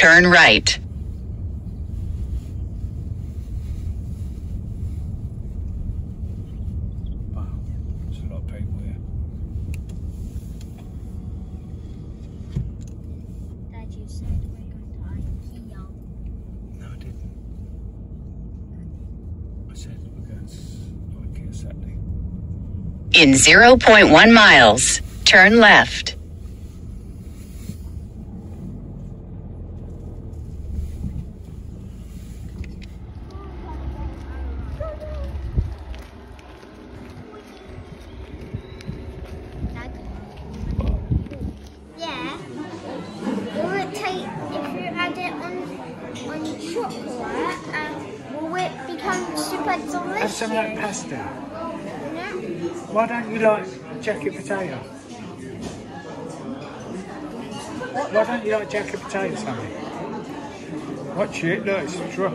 turn right. Wow, there's a lot of people here. Dad, you said we're going to IKEA. No, I didn't. I said we're going to IKEA Saturday. In 0.1 miles, turn left. Yeah. Will it take, if you add it on chocolate, will it become super delicious? Have some of that pasta. Yeah. Why don't you like jacket potato? Why don't you like jacket potato, Sammy? Watch it, look, it's dry.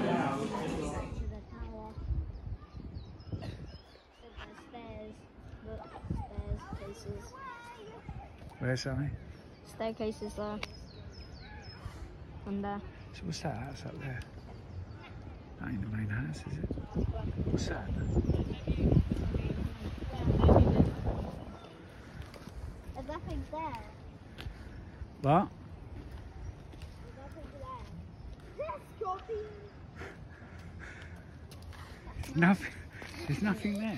Where's Sammy? Staircases there. And there. So what's that? That's up there. That ain't the main house, is it? What's that? There's nothing there. What? There's nothing there. Yes, Coffee! There's nothing there.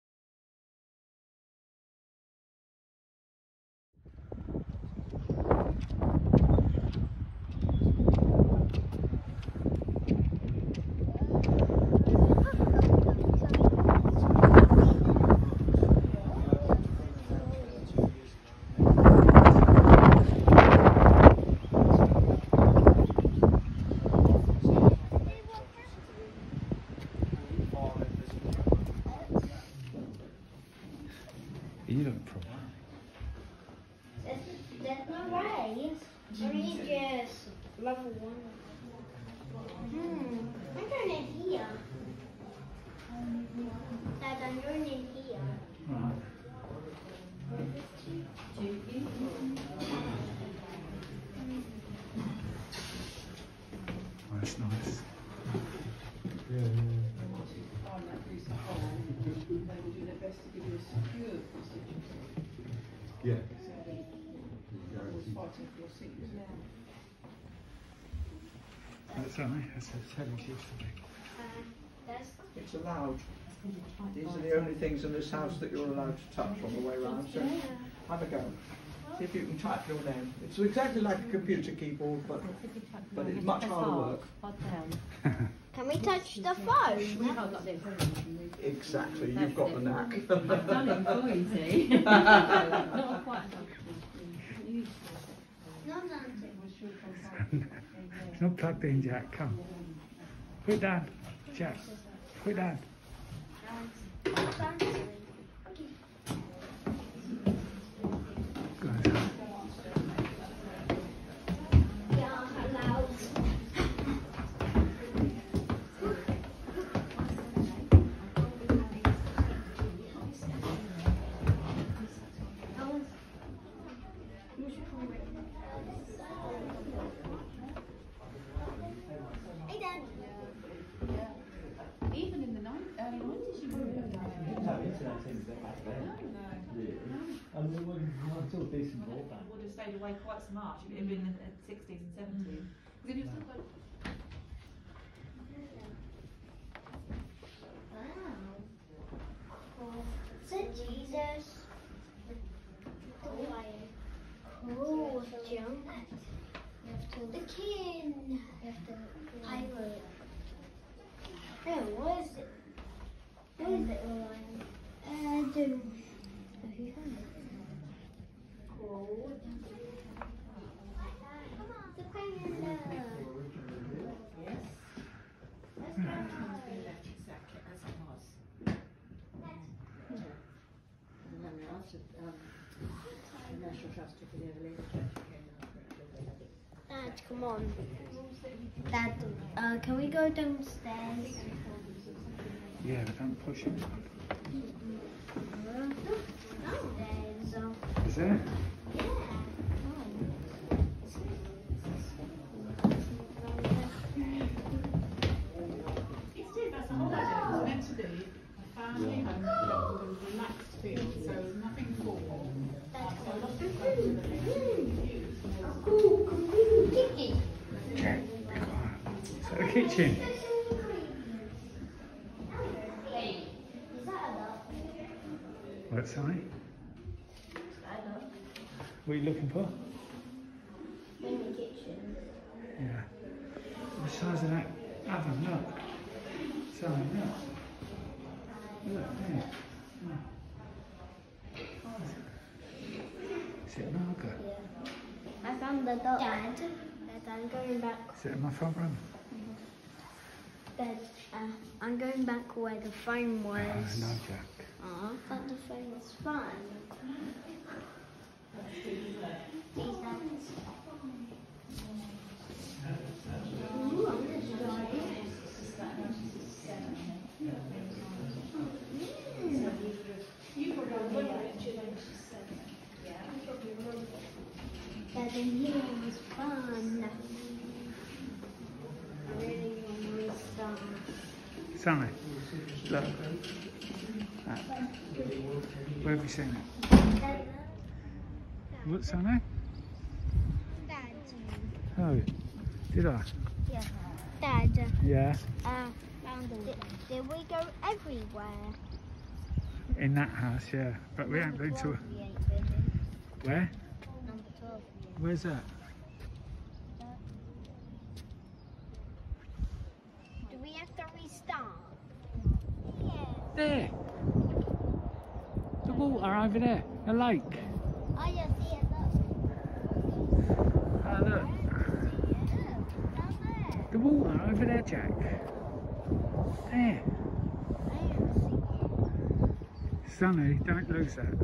You look proper. There's no way. Only just level 1. I'm going in here. Dad, I'm going in here. Right. Oh, that's nice. Yeah. That's right, that's how it used to be. It's allowed. These are the only things in this house that you're allowed to touch on the way around. So have a go. See if you can type your name. It's exactly like a computer keyboard, but it's much harder work. Can we touch the phone? Exactly, you've got the knack. I've done it before, you see. Not quite. It's not plugged in, Jack, come. Put it down, Jack. Put it down. Good. Even in the early 90s, you wouldn't have done it. It's all decent broadband. Would have stayed away quite so much if it had been in the 60s and 70s. Because if you've still got Saint Jesus. Oh, jump. The king. Pirate. No, what is it? What is it, Lion? I don't. Have you found it? Cool. The panda. yes. Exactly as it was. And then after the National Trust took it over, the church came out. Dad, come on. Dad, can we go downstairs? Yeah, but don't push it. Downstairs. Is there? Yeah. Is that the kitchen? What's that? What are you looking for? In the kitchen. Yeah. The size of that oven, look. So, look. Look, there. Is it lager? I found the door. Dad, I'm going back. Is it in my front room? Dad, I'm going back where the phone was. Oh, no, Jack. Oh, I thought the phone was fun. Dad, in here was fun. I really want to start. Sammy, look. That. Where have you seen it? What's her name? Dad. Oh, did I? Yeah. Dad. Yeah. Did we go everywhere? In that house, yeah. But we haven't been to. We ain't been in. Where? Number 12. Where's that? Do we have to restart? Yeah. There. The water over there. The lake. Oh, yeah, see it, look. Oh, look. Down there. The water over there, Jack. There. Sonny, don't lose that.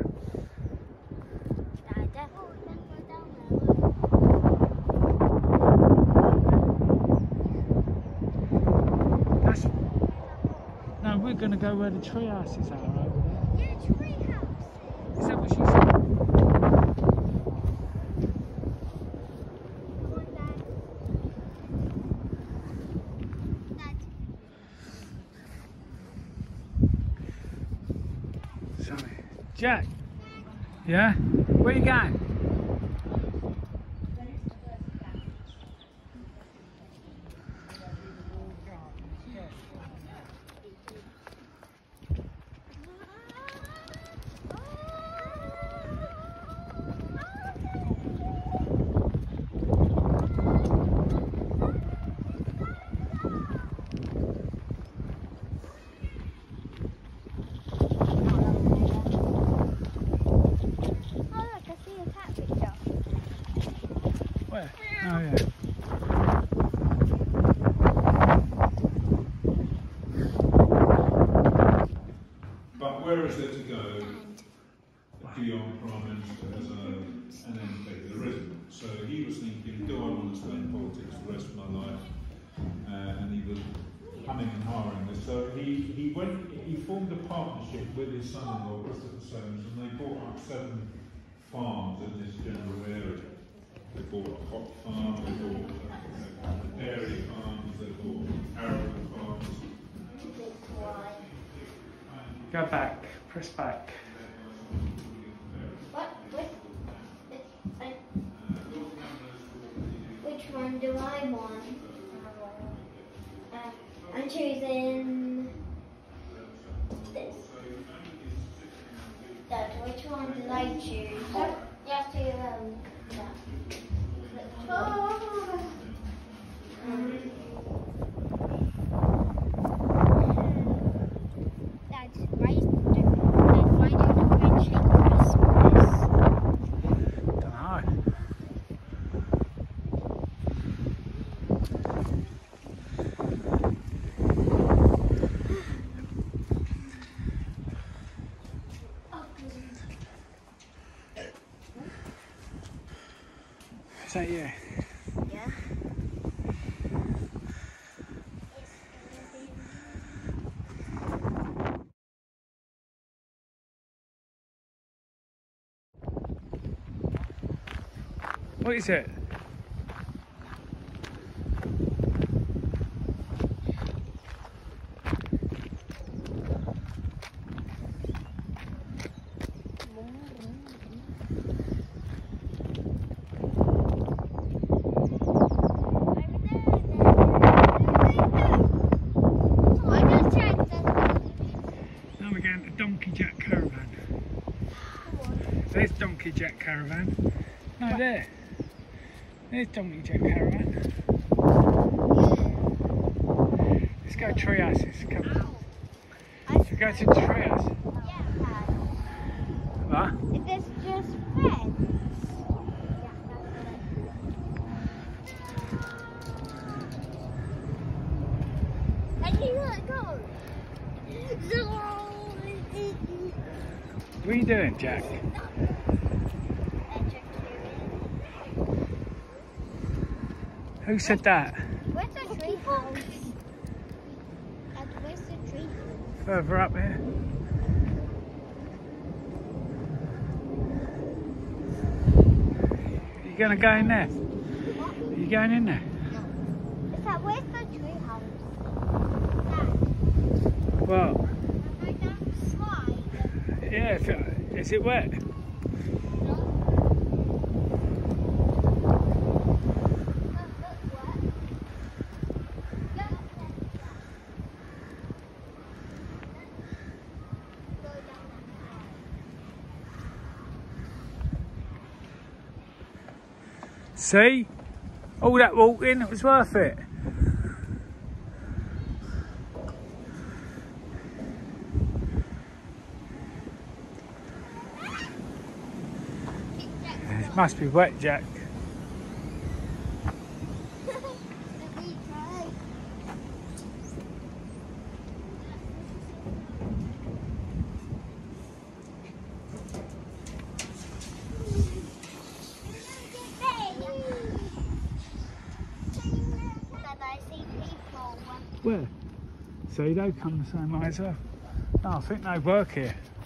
Dad, That's... No, we're going to go where the tree houses are over there. yeah, tree house. Is that what she said? Sorry. Jack? Yeah? Where you going? Where? Oh, yeah. But where is there to go beyond Prime Minister as an MP, the resident? So he was thinking, do I want to stay in politics the rest of my life? And he was humming and hawing this. So he formed a partnership with his son-in-law, Christopher Soames, and they bought up 7 farms in this general area. They bought a hop farm, they bought dairy farms, they bought arable farms. Go back. Press back. What? Which one do I want? I'm choosing this. Dad, which one did I choose? You have to, that. Dad, why do the French hate Christmas? Don't know. Is that you? Yeah. What is it? Donkey Jack caravan. No, there. There's Donkey Jack caravan. Let's go tree houses. Come on. Let's go to the tree house. What? Is this just friends? And you let go. What are you doing, Jack? Who said that? Where's the tree house? And where's the tree house? Further up here. You gonna go in there? Are you going in there? Is that where's the tree house? Well, Dad, I don't slide. yeah. Is it wet? See? All that walking, it was worth it. It must be wet, Jack. Where? So you don't come the same way as well? No, I think they work here.